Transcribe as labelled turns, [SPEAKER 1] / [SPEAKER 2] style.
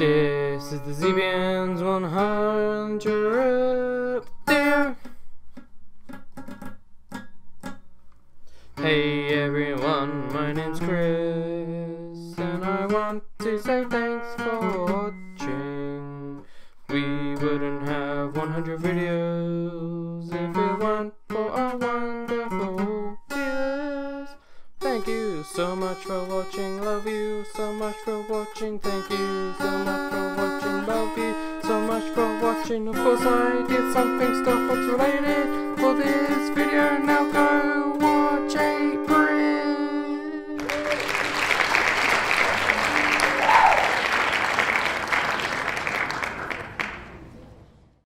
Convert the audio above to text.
[SPEAKER 1] This is the ZBN's 100th year. Hey everyone, my name's Chris, and I want to say thanks for watching. We wouldn't have 100 videos if it weren't for our wonderful viewers. Thank you so much for watching, love you so much for watching, thank you so much for watching, love you so much for watching. Of course I did something Star Fox related for this video now.